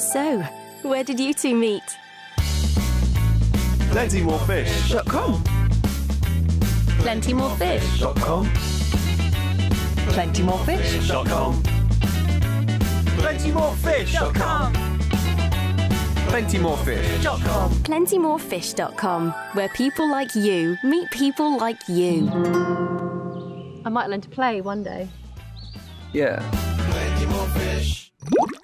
So, where did you two meet? PlentyMoreFish.com. PlentyMoreFish.com. PlentyMoreFish.com. PlentyMoreFish.com. PlentyMoreFish.com. PlentyMoreFish.com, where people like you meet people like you. I might learn to play one day. Yeah. Plenty more fish.